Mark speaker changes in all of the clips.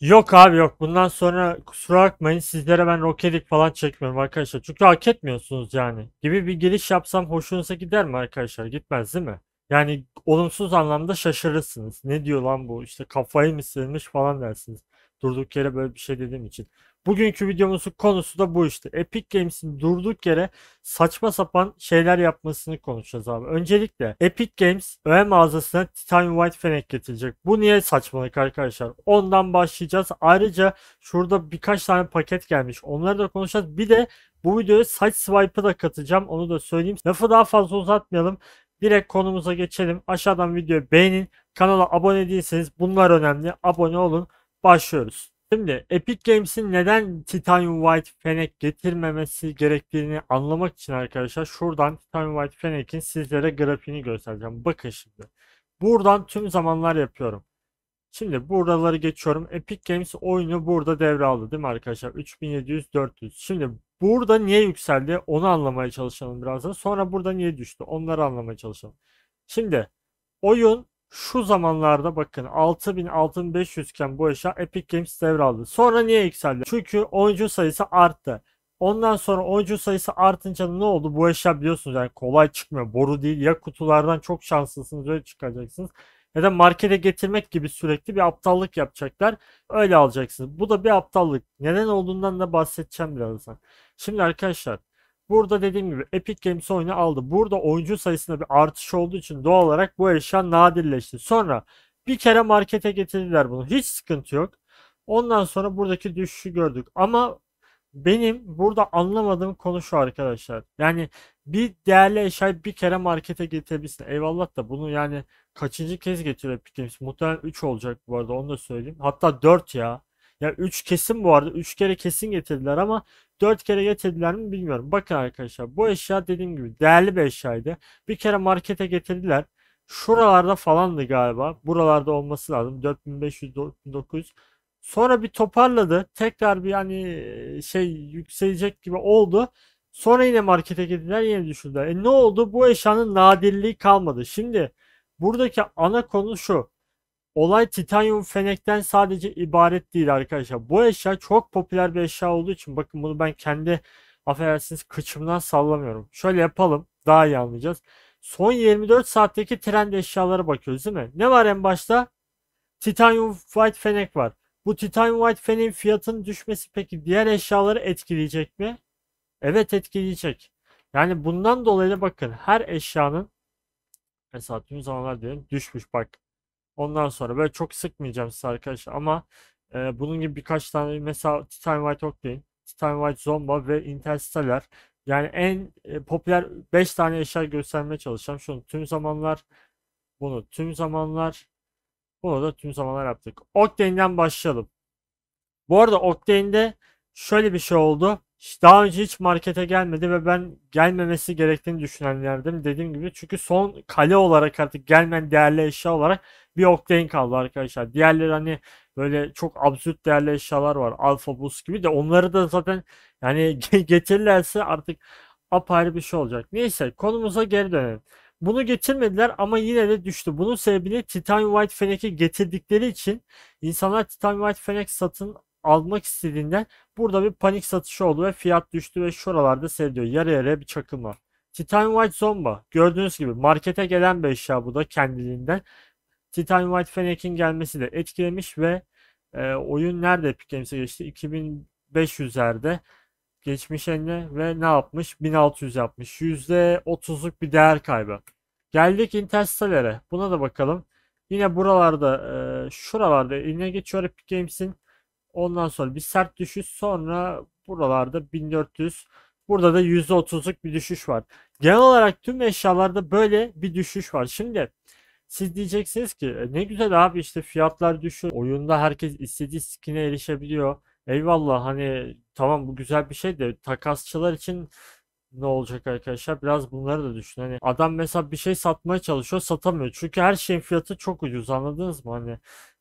Speaker 1: Yok abi yok. Bundan sonra kusura bakmayın sizlere ben rokelik falan çekmiyorum arkadaşlar. Çünkü hak etmiyorsunuz yani. Gibi bir giriş yapsam hoşunuza gider mi arkadaşlar? Gitmez değil mi? Yani olumsuz anlamda şaşırırsınız. Ne diyor lan bu? İşte kafayı mı sıyırmış falan dersiniz. Durduk yere böyle bir şey dediğim için. Bugünkü videomuzun konusu da bu işte. Epic Games'in durduk yere saçma sapan şeyler yapmasını konuşacağız abi. Öncelikle Epic Games öğe mağazasına Titanium White Fennec getirecek. Bu niye saçmalık arkadaşlar? Ondan başlayacağız. Ayrıca şurada birkaç tane paket gelmiş. Onları da konuşacağız. Bir de bu videoya saç swipe'ı da katacağım. Onu da söyleyeyim. Lafı daha fazla uzatmayalım. Direkt konumuza geçelim. Aşağıdan videoyu beğenin. Kanala abone değilseniz bunlar önemli. Abone olun. Başlıyoruz. Şimdi Epic Games'in neden Titanium White Fennec getirmemesi gerektiğini anlamak için arkadaşlar şuradan Titanium White Fennec'in sizlere grafiğini göstereceğim. Bakın şimdi. Buradan tüm zamanlar yapıyorum. Şimdi buraları geçiyorum. Epic Games oyunu burada devraldı değil mi arkadaşlar? 3700-400. Şimdi burada niye yükseldi onu anlamaya çalışalım birazdan. Sonra burada niye düştü onları anlamaya çalışalım. Şimdi oyun şu zamanlarda bakın 6000-6500 iken bu eşya Epic Games devraldı. Sonra niye yükseldi? Çünkü oyuncu sayısı arttı. Ondan sonra oyuncu sayısı artınca ne oldu? Bu eşya biliyorsunuz yani kolay çıkmıyor. Boru değil. Ya kutulardan çok şanslısınız öyle çıkacaksınız. Ya da markete getirmek gibi sürekli bir aptallık yapacaklar. Öyle alacaksınız. Bu da bir aptallık. Neden olduğundan da bahsedeceğim birazdan. Şimdi arkadaşlar burada dediğim gibi Epic Games oyunu aldı. Burada oyuncu sayısında bir artış olduğu için doğal olarak bu eşya nadirleşti. Sonra bir kere markete getirdiler bunu. Hiç sıkıntı yok. Ondan sonra buradaki düşüşü gördük. Ama benim burada anlamadığım konu şu arkadaşlar. Yani bir değerli eşyayı bir kere markete getirebilirsin. Eyvallah da bunu yani kaçıncı kez getiriyor Epic Games? Muhtemelen 3 olacak bu arada onu da söyleyeyim. Hatta 4 ya. Ya 3 kesin bu arada. 3 kere kesin getirdiler ama 4 kere getirdiler mi bilmiyorum. Bakın arkadaşlar bu eşya dediğim gibi değerli bir eşyaydı. Bir kere markete getirdiler. Şuralarda falandı galiba. Buralarda olması lazım. 4500-4900. Sonra bir toparladı. Tekrar bir hani yükselecek gibi oldu. Sonra yine markete girdiler yine düşürdüler. Ne oldu? Bu eşyanın nadirliği kalmadı. Şimdi buradaki ana konu şu. Olay titanyum fenekten sadece ibaret değil arkadaşlar. Bu eşya çok popüler bir eşya olduğu için bakın bunu ben kendi affedersiniz kıçımdan sallamıyorum. Şöyle yapalım daha iyi anlayacağız. Son 24 saatteki trend eşyalara bakıyoruz değil mi? Ne var en başta? Titanium White Fennec var. Bu Titanium White Fennec'in fiyatının düşmesi peki diğer eşyaları etkileyecek mi? Evet etkileyecek. Yani bundan dolayı da bakın her eşyanın mesela tüm zamanlar diyelim düşmüş bak. Ondan sonra böyle çok sıkmayacağım size arkadaşlar ama bunun gibi birkaç tane mesela Titanium White Octane, Titanium White Zomba ve Interstellar yani en popüler 5 tane eşya göstermeye çalışacağım. Şunu tüm zamanlar bunu tüm zamanlar bunu da tüm zamanlar yaptık. Octane'den başlayalım. Bu arada Octane'de şöyle bir şey oldu. Daha önce hiç markete gelmedi ve ben gelmemesi gerektiğini düşünenlerdim. Dediğim gibi çünkü son kale olarak artık gelmeyen değerli eşya olarak bir Octane kaldı arkadaşlar. Diğerleri hani böyle çok absürt değerli eşyalar var. Alpha Boost gibi de onları da zaten yani getirirlerse artık apayrı bir şey olacak. Neyse konumuza geri dönelim. Bunu getirmediler ama yine de düştü. Bunun sebebini Titanium White Fennec'i getirdikleri için insanlar Titanium White Fennec satın almak istediğinden burada bir panik satışı oldu ve fiyat düştü ve şuralarda seyrediyor. Yarı yarıya bir çakılma. Titanium White Zomba. Gördüğünüz gibi markete gelen bir eşya bu da kendiliğinden. Titanium White Fennec'in gelmesi de etkilemiş ve oyun nerede Epic Games'e geçti? 2500'lerde geçmiş eline ve ne yapmış? 1600 yapmış. %30'luk bir değer kaybı. Geldik Interstellar'e. Buna da bakalım. Yine buralarda, şuralarda eline geçiyor Epic Games'in. Ondan sonra bir sert düşüş sonra buralarda 1400. Burada da %30'luk bir düşüş var. Genel olarak tüm eşyalarda böyle bir düşüş var. Şimdi siz diyeceksiniz ki ne güzel abi işte fiyatlar düşüyor. Oyunda herkes istediği skin'e erişebiliyor. Eyvallah hani tamam bu güzel bir şey de takasçılar için ne olacak arkadaşlar? Biraz bunları da düşün. Hani adam mesela bir şey satmaya çalışıyor, satamıyor. Çünkü her şeyin fiyatı çok ucuz. Anladınız mı? Hani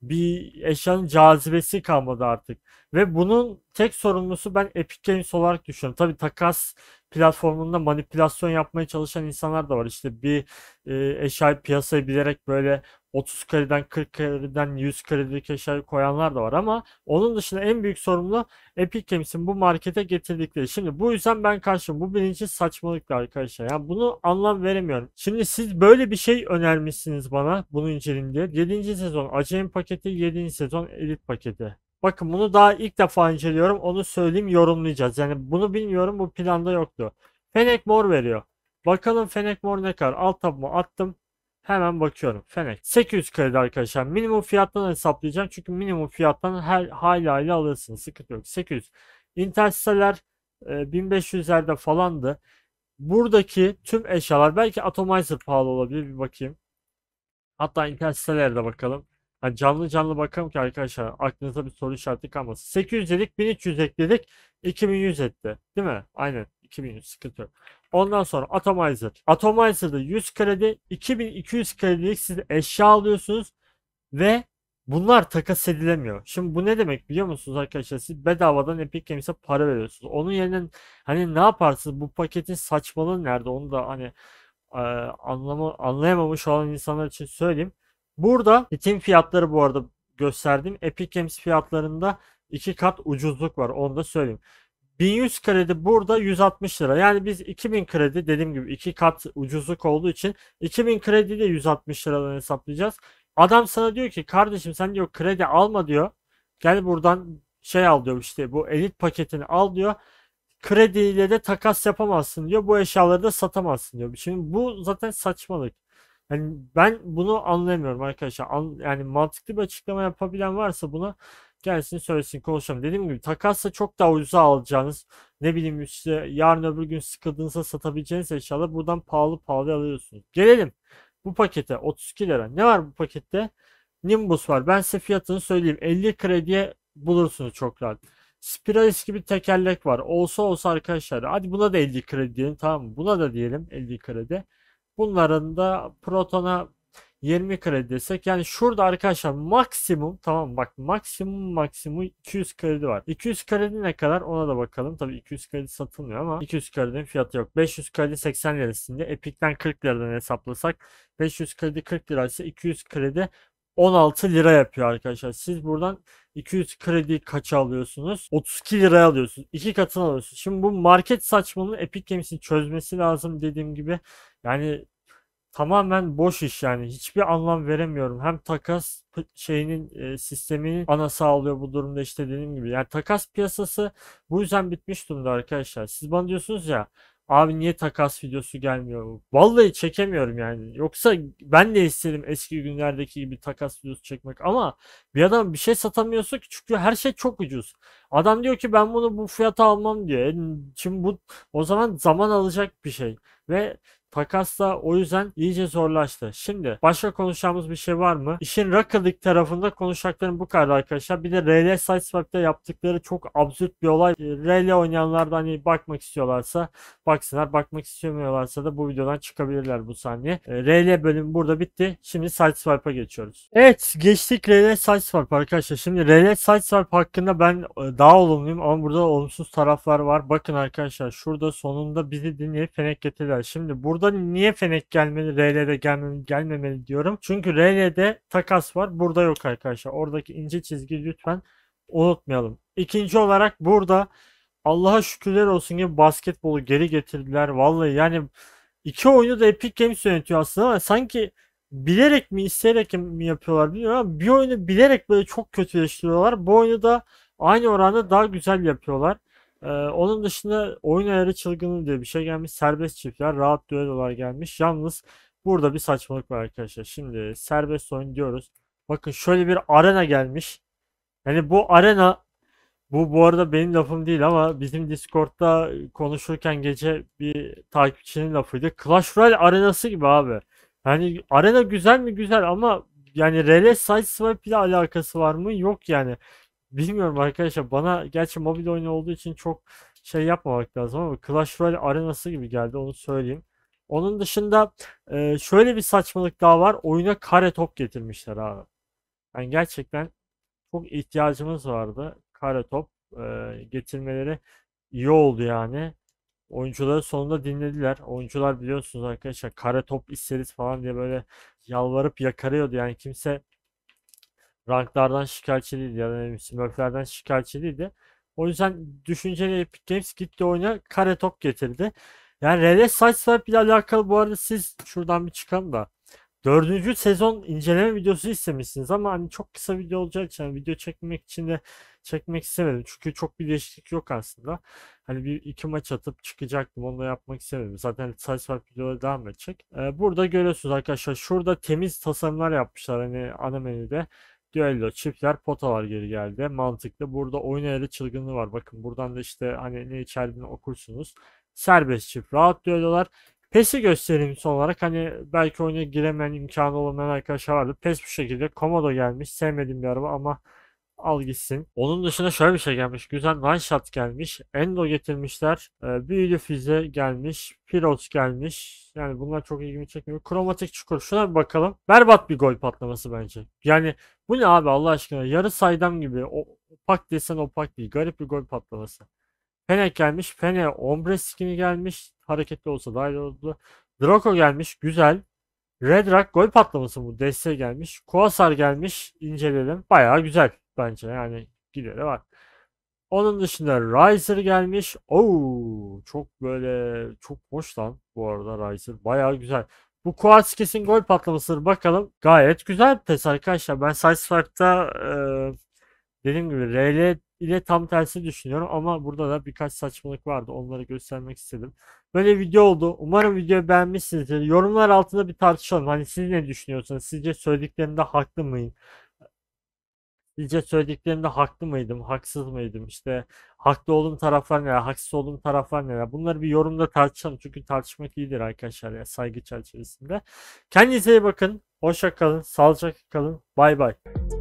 Speaker 1: bir eşyanın cazibesi kalmadı artık. Ve bunun tek sorumlusu ben Epic Games olarak düşünüyorum. Tabii takas platformunda manipülasyon yapmaya çalışan insanlar da var. İşte bir eşyayı piyasaya bilerek böyle 30 krediden 40 krediden 100 kredilik eşyayı koyanlar da var ama onun dışında en büyük sorumlu Epic Games'in bu markete getirdikleri. Şimdi bu yüzden ben karşıyım. Bu birinci saçmalıklar arkadaşlar. Yani bunu anlam veremiyorum. Şimdi siz böyle bir şey önermişsiniz bana. Bunu inceleyin diye. 7. sezon Acemi paketi, 7. sezon Elit paketi. Bakın bunu daha ilk defa inceliyorum. Onu söyleyeyim, yorumlayacağız. Yani bunu bilmiyorum. Bu planda yoktu. Fennec Mor veriyor. Bakalım Fennec Mor ne kadar? Alt tabımı attım. Hemen bakıyorum. Fennec 800 kredi arkadaşlar. Minimum fiyattan hesaplayacağım. Çünkü minimum fiyattan her hayli alırsınız. Sıkıntı yok. 800. Interstellar 1500'lerde falandı. Buradaki tüm eşyalar, belki Atomizer pahalı olabilir, bir bakayım. Hatta Interstellar'da bakalım. Hani canlı canlı bakalım ki arkadaşlar aklınıza bir soru işareti kalmasın. 800 dedik, 1300 ekledik, 2100 etti. Değil mi? Aynen, 2100, sıkıntı yok. Ondan sonra Atomizer. Atomizer'da 100 kredi, 2200 kredilik siz eşya alıyorsunuz ve bunlar takas edilemiyor. Şimdi bu ne demek biliyor musunuz arkadaşlar? Siz bedavadan Epic Games'e para veriyorsunuz. Onun yerine hani ne yaparsınız? Bu paketin saçmalığı nerede? Onu da hani anlayamamış olan insanlar için söyleyeyim. Burada Steam fiyatları bu arada gösterdim. Epic Games fiyatlarında 2 kat ucuzluk var. Onu da söyleyeyim. 1100 kredi burada 160 lira. Yani biz 2000 kredi, dediğim gibi 2 kat ucuzluk olduğu için 2000 kredi de 160 liradan hesaplayacağız. Adam sana diyor ki kardeşim sen diyor kredi alma diyor. Gel buradan şey al diyor, işte bu elit paketini al diyor. Krediyle de takas yapamazsın diyor. Bu eşyaları da satamazsın diyor. Şimdi bu zaten saçmalık. Yani ben bunu anlayamıyorum arkadaşlar. Yani mantıklı bir açıklama yapabilen varsa buna gelsin söylesin, konuşalım. Dediğim gibi takasla çok daha ucuza alacağınız, ne bileyim işte yarın öbür gün sıkıldığınızda satabileceğiniz eşyaları buradan pahalı pahalı alıyorsunuz. Gelelim bu pakete, 32 lira. Ne var bu pakette? Nimbus var. Ben size fiyatını söyleyeyim. 50 krediye bulursunuz çok rahat. Spiralis gibi tekerlek var. Olsa olsa arkadaşlar. Hadi buna da 50 kredi diyelim, tamam mı? Buna da diyelim 50 kredi. Bunların da Proton'a 20 kredi desek. Yani şurada arkadaşlar maksimum, tamam mı? Bak maksimum 200 kredi var. 200 kredi ne kadar ona da bakalım. Tabii 200 kredi satılmıyor ama 200 kredinin fiyatı yok. 500 kredi 80 lirasında. Epic'ten 40 liradan hesaplasak 500 kredi 40 liraysa 200 kredi 16 lira yapıyor arkadaşlar. Siz buradan 200 kredi kaça alıyorsunuz? 32 liraya alıyorsunuz. 2 katını alıyorsunuz. Şimdi bu market saçmalığını Epic Games'in çözmesi lazım dediğim gibi. Yani tamamen boş iş yani. Hiçbir anlam veremiyorum. Hem takas şeyinin sisteminin ana sağlıyor bu durumda, işte dediğim gibi. Yani takas piyasası bu yüzden bitmiş durumda arkadaşlar. Siz bana diyorsunuz ya abi niye takas videosu gelmiyor? Vallahi çekemiyorum yani. Yoksa ben de isterim eski günlerdeki gibi takas videosu çekmek ama bir adam bir şey satamıyorsa ki, çünkü her şey çok ucuz. Adam diyor ki ben bunu bu fiyata almam diyor. Şimdi bu o zaman zaman alacak bir şey ve takas da o yüzden iyice zorlaştı. Şimdi başka konuşacağımız bir şey var mı? İşin Rocket League tarafında konuşacaklarım bu kadar arkadaşlar. Bir de RL Sideswipe'da yaptıkları çok absürt bir olay. RL oynayanlar da hani bakmak istiyorlarsa baksınlar. Bakmak istemiyorlarsa da bu videodan çıkabilirler bu saniye. RL bölümü burada bitti. Şimdi Sideswipe'a geçiyoruz. Evet, geçtik RL Sideswipe arkadaşlar. Şimdi RL Sideswipe hakkında ben daha olumluyum ama burada olumsuz taraflar var. Bakın arkadaşlar şurada sonunda bizi dinleyip fenek getirdiler. Şimdi burada niye fenek gelmeli, RL'de gelmemeli diyorum. Çünkü RL'de takas var. Burada yok arkadaşlar. Oradaki ince çizgi lütfen unutmayalım. İkinci olarak burada Allah'a şükürler olsun ki basketbolu geri getirdiler. Vallahi yani iki oyunu da Epic Games yönetiyor aslında ama sanki bilerek mi isteyerek mi yapıyorlar bilmiyorum ama bir oyunu bilerek böyle çok kötüleştiriyorlar. Bu oyunu da aynı oranda daha güzel yapıyorlar. Onun dışında oyun ayarı çılgınlığı diye bir şey gelmiş. Serbest çiftler, rahat düellolar gelmiş. Yalnız burada bir saçmalık var arkadaşlar. Şimdi serbest oyun diyoruz. Bakın şöyle bir arena gelmiş. Yani bu arena, bu arada benim lafım değil ama bizim Discord'da konuşurken gece bir takipçinin lafıydı. Clash Royale arenası gibi abi. Yani arena güzel mi, güzel ama yani RL Sideswipe ile alakası var mı? Yok yani. Bilmiyorum arkadaşlar, bana gerçi mobil oyun olduğu için çok şey yapmamak lazım ama Clash Royale arenası gibi geldi, onu söyleyeyim. Onun dışında şöyle bir saçmalık daha var. Oyuna kare top getirmişler abi. Yani gerçekten çok ihtiyacımız vardı. Kare top getirmeleri iyi oldu yani. Oyuncuları sonunda dinlediler. Oyuncular biliyorsunuz arkadaşlar kare top isteriz falan diye böyle yalvarıp yakarıyordu. Yani kimse ranklardan şikayetçi değildi ya da ne bileyim smurflerden şikayetçi değildi. O yüzden düşünceli Epic Games gitti oyuna kare top getirdi. Yani RL Sideswipe ile alakalı bu arada siz şuradan bir çıkalım da. Dördüncü sezon inceleme videosu istemişsiniz ama hani çok kısa video olacağı için hani video çekmek için de çekmek istemedim. Çünkü çok bir değişiklik yok aslında. Hani bir iki maç atıp çıkacaktım. Onu da yapmak istemedim. Zaten Sideswipe videoları devam edecek. Burada görüyorsunuz arkadaşlar. Şurada temiz tasarımlar yapmışlar. Hani ana menüde. Düello, çiftler, potalar geri geldi. Mantıklı. Burada oyun ayarı çılgınlığı var. Bakın buradan da işte hani ne içerdiğini okursunuz. Serbest çift, rahat düellolar. PES'i göstereyim son olarak. Hani belki oyuna giremeyen imkanı olmayan arkadaşlar vardı. PES bu şekilde. Komodo gelmiş. Sevmediğim bir araba ama al gitsin. Onun dışında şöyle bir şey gelmiş. Güzel one shot gelmiş. Endo getirmişler. Büyülü füze gelmiş. Piros gelmiş. Yani bunlar çok ilgimi çekmiyor. Kromatik çukur. Şuna bir bakalım. Berbat bir gol patlaması bence. Yani bu ne abi Allah aşkına? Yarı saydam gibi. O, opak desen opak değil. Garip bir gol patlaması. Fennec gelmiş. Fene ombre skin'i gelmiş. Hareketli olsa daha iyi olurdu. Draco gelmiş. Güzel. Red Rock gol patlaması bu. Deste gelmiş. Quasar gelmiş. İnceleyelim. Bayağı güzel bence. Yani gideri var. Onun dışında Riser gelmiş. Oo, çok böyle çok hoş lan bu arada Riser. Bayağı güzel. Bu Quartz kesin gol patlamasıdır. Bakalım. Gayet güzel bir test arkadaşlar. Ben Sideswipe'da dediğim gibi RL ile tam tersi düşünüyorum ama burada da birkaç saçmalık vardı. Onları göstermek istedim. Böyle video oldu. Umarım videoyu beğenmişsinizdir. Yorumlar altında bir tartışalım. Hani siz ne düşünüyorsunuz? Sizce söylediklerimde haklı mıyım? Sizce söylediklerimde haklı mıydım? Haksız mıydım? İşte haklı olduğum taraflar neler? Haksız olduğum taraflar neler? Bunları bir yorumda tartışalım. Çünkü tartışmak iyidir arkadaşlar ya saygı çerçevesinde. Kendinize iyi bakın. Hoşça kalın. Sağlıcakla kalın. Bay bay.